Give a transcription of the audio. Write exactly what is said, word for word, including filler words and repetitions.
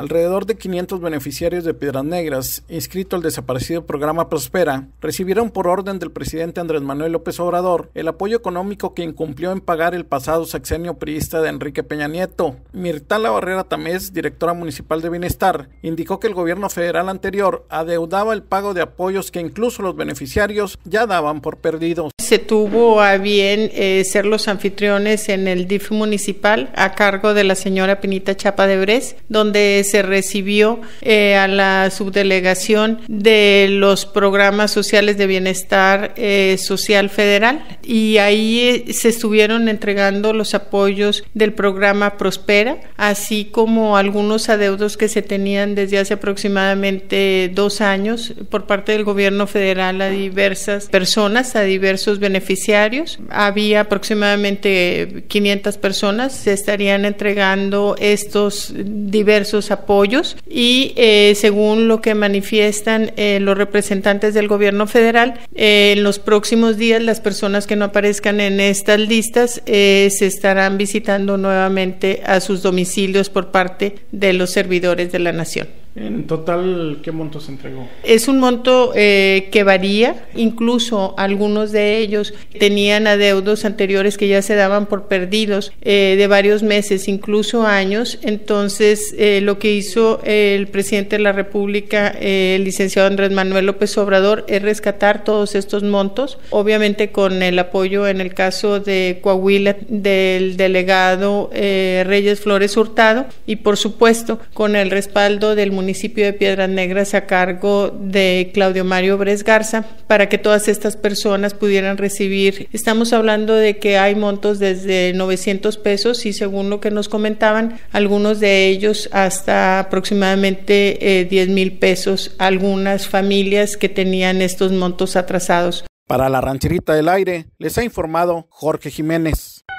Alrededor de quinientos beneficiarios de Piedras Negras, inscritos al desaparecido programa Prospera, recibieron por orden del presidente Andrés Manuel López Obrador el apoyo económico que incumplió en pagar el pasado sexenio priista de Enrique Peña Nieto. Mirtala Barrera Tamés, directora municipal de Bienestar, indicó que el gobierno federal anterior adeudaba el pago de apoyos que incluso los beneficiarios ya daban por perdidos. Se tuvo a bien eh, ser los anfitriones en el D I F municipal a cargo de la señora Pinita Chapa de Bres, donde se recibió eh, a la subdelegación de los programas sociales de bienestar eh, social federal, y ahí eh, se estuvieron entregando los apoyos del programa Prospera, así como algunos adeudos que se tenían desde hace aproximadamente dos años por parte del gobierno federal a diversas personas, a diversos beneficiarios. Había aproximadamente quinientas personas, se estarían entregando estos diversos apoyos y eh, según lo que manifiestan eh, los representantes del gobierno federal, eh, en los próximos días las personas que no aparezcan en estas listas eh, se estarán visitando nuevamente a sus domicilios por parte de los servidores de la nación. En total, ¿qué monto se entregó? Es un monto eh, que varía, incluso algunos de ellos tenían adeudos anteriores que ya se daban por perdidos eh, de varios meses, incluso años. Entonces, eh, lo que hizo eh, el presidente de la República, eh, el licenciado Andrés Manuel López Obrador, es rescatar todos estos montos, obviamente con el apoyo en el caso de Coahuila del delegado eh, Reyes Flores Hurtado y por supuesto con el respaldo del municipio municipio de Piedras Negras a cargo de Claudio Mario Bres Garza para que todas estas personas pudieran recibir. Estamos hablando de que hay montos desde novecientos pesos y según lo que nos comentaban, algunos de ellos hasta aproximadamente eh, diez mil pesos, algunas familias que tenían estos montos atrasados. Para la Rancherita del Aire, les ha informado Jorge Jiménez.